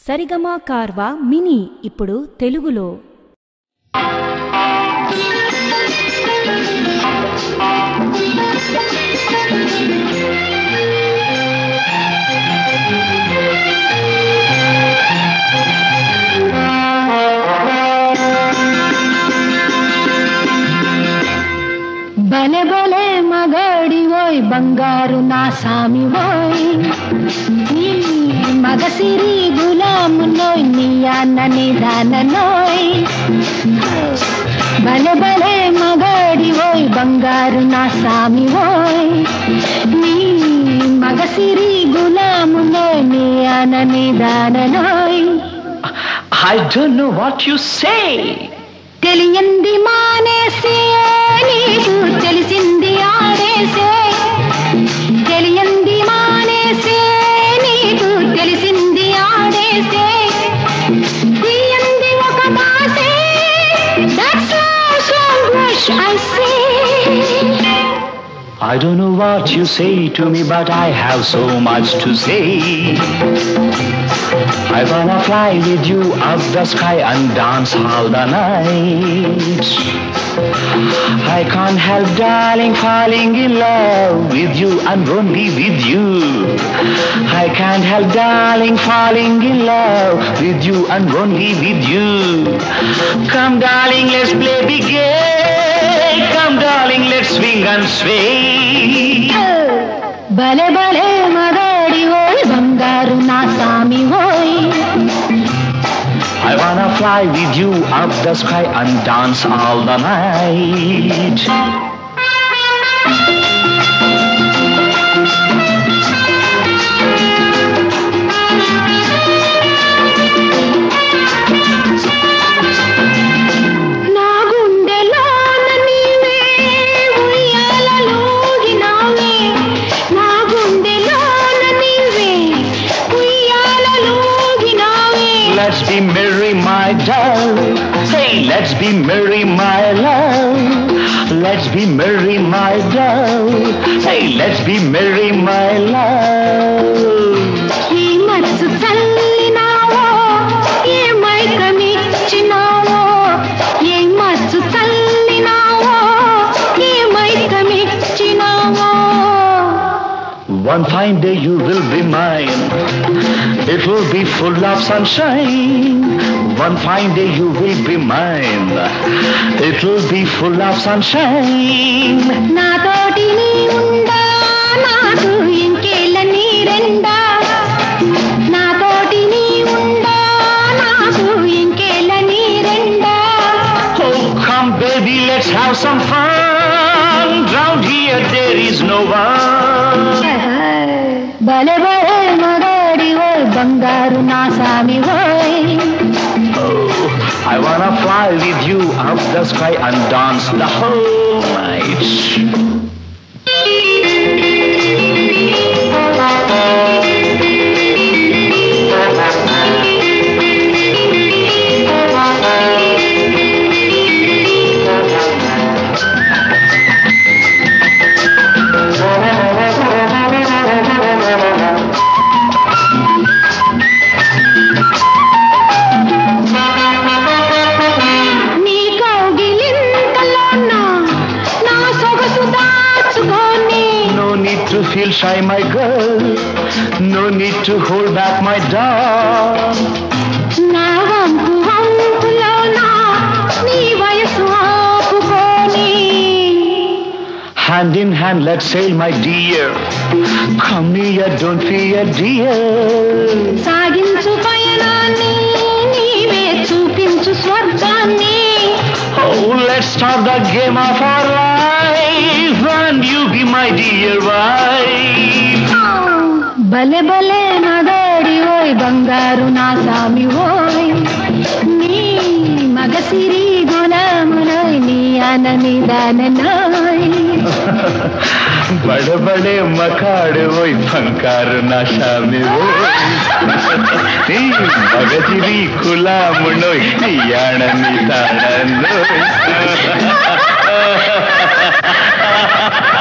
సరిగమ Carvaan mini ఇప్పుడు తెలుగులో. బలే బలే మగాడి ఓయ్ బంగారు నా సామి ఓయ్, నీ మగసిరి గులాము నోయ్, నీ అన్న నిదాన నోయ్. బలే బలే మగాడి ఓయ్ బంగారు నా సామి ఓయ్, నీ మగసిరి గులాము నోయ్, నీ అన్న నిదాన నోయ్. I don't know what you say. తెలియంది మానేసే నీకు తెలిసింది ఆడేసే, తెలియంది మానేసే నీకు తెలిసింది ఆడేసే, తీయంది ఒక బాసే. That's all so much I say. I don't know what you say to me, but I have so much to say. I wanna fly with you up the sky and dance all the night. I can't help, darling, falling in love with you and only with you. I can't help, darling, falling in love with you and only with you. Come, darling, let's play big game. Come, darling, let's swing and sway. బలే బలే మగాడి ఓయ్ బంగారు నా సామి ఓయ్. I wanna fly with you up the sky and dance all the night. నా గుండెలోన నీవే ఉయ్యాలలోగినావే, నా గుండెలోన నీవే ఉయ్యాలలోగినావే. Let's be merry, my darling. Hey, let's be merry, my love. Let's be merry, my darling. Hey, let's be merry, my love. ఈ మచ్చు చల్లినావో, ఏ మైకమిచ్చినావో, ఏ మచ్చు చల్లినావో, ఏ మైకమిచ్చినావో. One fine day you will be mine. It will be full of sunshine. One fine day you will be mine. It will be full of sunshine. నాతోటి నీ ఉండా, నాకు ఇంకేళ్ళ నీరెండా. నాతోటి నీ ఉండా, నాకు ఇంకేళ్ళ నీరెండా. Oh, come baby, let's have some fun. Round here there is no one. బలే బలే మగాడి ఓయ్ బంగారు నా సామి ఓయ్. Oh, I wanna fly with you up the sky and dance the whole night. నీ కౌగిలింతలోన నా సొగసు దాచుకొని, No need to feel shy, my girl. No need to hold back, my doll. నా వంపు వంపులోన నీ వయసు ఆపుకొని. Hand in hand, let's sail, my dear. Come near, don't fear, dear. సాగించు పయనాన్ని, నీవే చూపించు స్వర్గాన్ని. Oh, let's start the game of our life, and you be my dear wife. బలే బలే మగాడి ఓయ్ బంగారు నా సామి ఓయ్, నీ మగసిరి గులామునోయ్, నీ అననిదాన నోయ్. बड़े बड़े मकाड़ वही फंकार नशा में वो मगजिरी खुला मुनो याण निताण